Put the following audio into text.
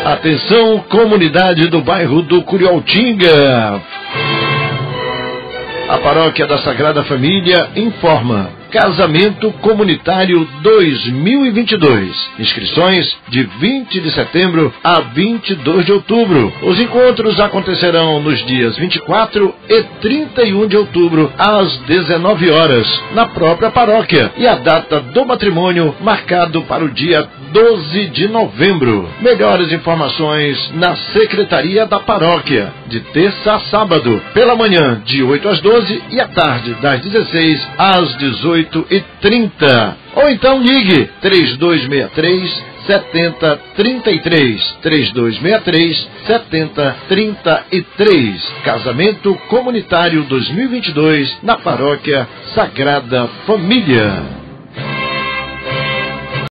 Atenção, comunidade do bairro do Curioltinga. A Paróquia da Sagrada Família informa: Casamento Comunitário 2022. Inscrições de 20 de setembro a 22 de outubro. Os encontros acontecerão nos dias 24 e 31 de outubro, às 19 horas, na própria paróquia. E a data do matrimônio marcado para o dia 12 de novembro. Melhores informações na Secretaria da Paróquia, de terça a sábado, pela manhã, de 8 às 12 e à tarde, das 16 às 18h30. Ou então ligue 3263 7033, 3263 7033. Casamento Comunitário 2022 na Paróquia Sagrada Família.